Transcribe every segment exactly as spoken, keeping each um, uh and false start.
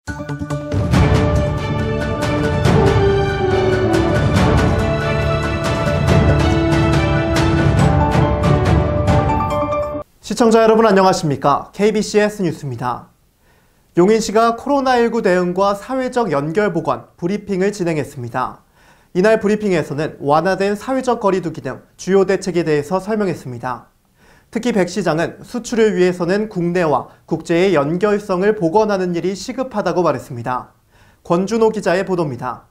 시청자 여러분 안녕하십니까? 케이비씨에스 뉴스입니다. 용인시가 코로나십구 대응과 사회적 연결 보건 브리핑을 진행했습니다. 이날 브리핑에서는 완화된 사회적 거리두기 등 주요 대책에 대해서 설명했습니다. 특히 백 시장은 수출을 위해서는 국내와 국제의 연결성을 복원하는 일이 시급하다고 말했습니다. 권준호 기자의 보도입니다.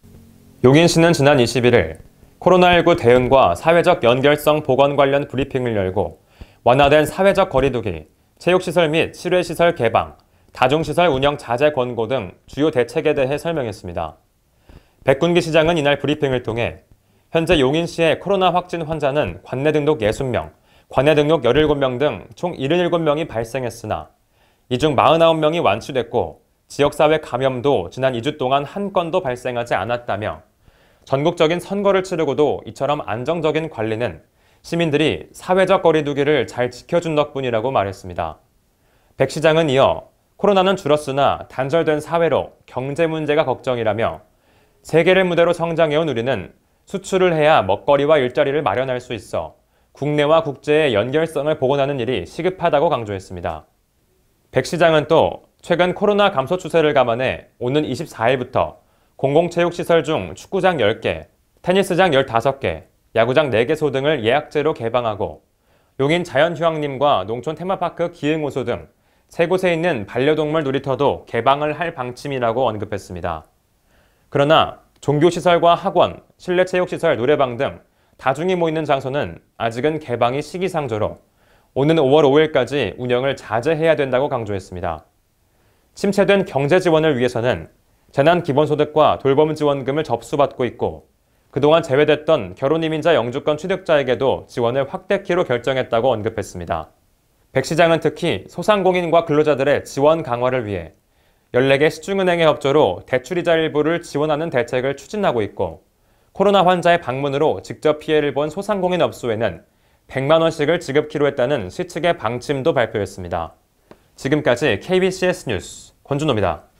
용인시는 지난 이십일일 코로나십구 대응과 사회적 연결성 복원 관련 브리핑을 열고 완화된 사회적 거리두기, 체육시설 및 실외시설 개방, 다중시설 운영 자제 권고 등 주요 대책에 대해 설명했습니다. 백군기 시장은 이날 브리핑을 통해 현재 용인시의 코로나 확진 환자는 관내 등록 육십 명, 관외 등록 십칠 명 등 총 칠십칠 명이 발생했으나 이 중 사십구 명이 완치됐고 지역사회 감염도 지난 이 주 동안 한 건도 발생하지 않았다며 전국적인 선거를 치르고도 이처럼 안정적인 관리는 시민들이 사회적 거리두기를 잘 지켜준 덕분이라고 말했습니다. 백 시장은 이어 코로나는 줄었으나 단절된 사회로 경제 문제가 걱정이라며 세계를 무대로 성장해온 우리는 수출을 해야 먹거리와 일자리를 마련할 수 있어 국내와 국제의 연결성을 복원하는 일이 시급하다고 강조했습니다. 백 시장은 또 최근 코로나 감소 추세를 감안해 오는 이십사일부터 공공체육시설 중 축구장 열 개, 테니스장 열다섯 개, 야구장 네 개소 등을 예약제로 개방하고 용인 자연휴양림과 농촌 테마파크 기흥호소 등 세 곳에 있는 반려동물 놀이터도 개방을 할 방침이라고 언급했습니다. 그러나 종교시설과 학원, 실내체육시설, 노래방 등 다중이 모이는 장소는 아직은 개방이 시기상조로 오는 오월 오일까지 운영을 자제해야 된다고 강조했습니다. 침체된 경제 지원을 위해서는 재난기본소득과 돌봄지원금을 접수받고 있고 그동안 제외됐던 결혼이민자 영주권 취득자에게도 지원을 확대키로 결정했다고 언급했습니다. 백 시장은 특히 소상공인과 근로자들의 지원 강화를 위해 열네 개 시중은행의 협조로 대출이자 일부를 지원하는 대책을 추진하고 있고 코로나 환자의 방문으로 직접 피해를 본 소상공인 업소에는 백만 원씩을 지급키로 했다는 시 측의 방침도 발표했습니다. 지금까지 케이비씨에스 뉴스 권준호입니다.